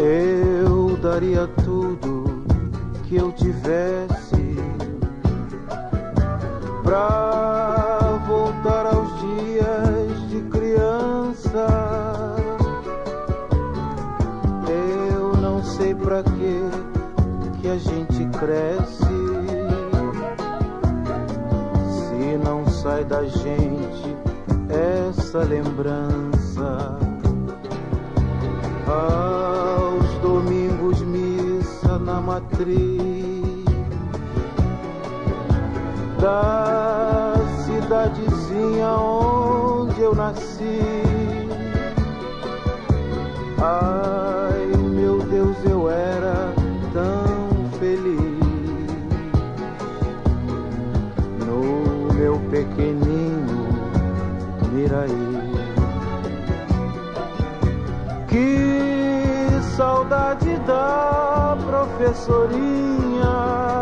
Eu daria tudo que eu tivesse pra voltar aos dias de criança. Eu não sei pra que a gente cresce se não sai da gente essa lembrança. Aos domingos missa na matriz da cidadezinha onde eu nasci. Ai, meu Deus, eu era tão feliz no meu pequenino Miraí. Que saudade da professorinha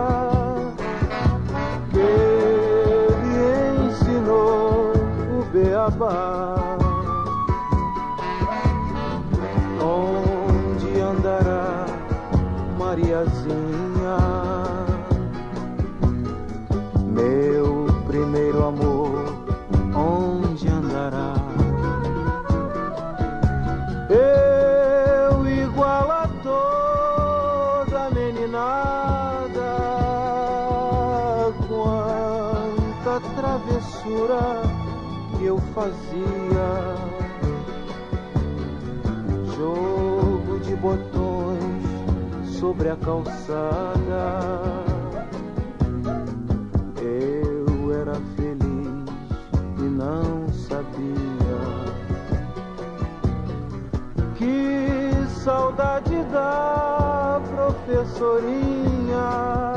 que me ensinou o beabá. Onde andará Mariazinha, meu primeiro amor, onde andará? Eu igual a toda meninada, quanta travessura que eu fazia. Jogo de botões sobre a calçada, eu era feliz e não sabia. Que saudade da professorinha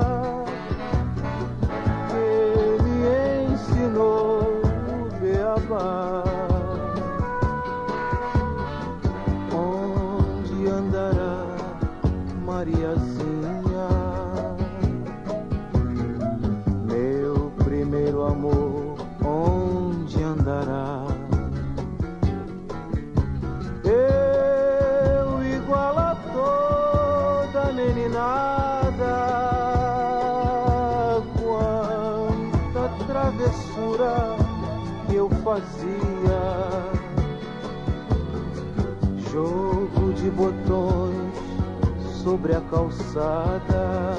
que me ensinou o beabá. Onde andará Mariazinha, meu primeiro amor, onde andará? Eu igual a toda meninada, quanta travessura que eu fazia. Jogo de botões sobre a calçada,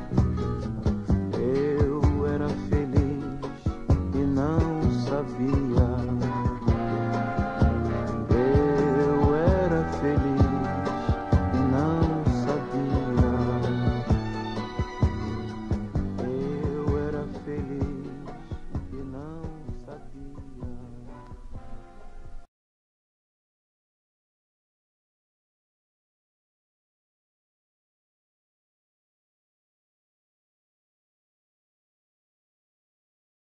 eu era feliz e não sabia.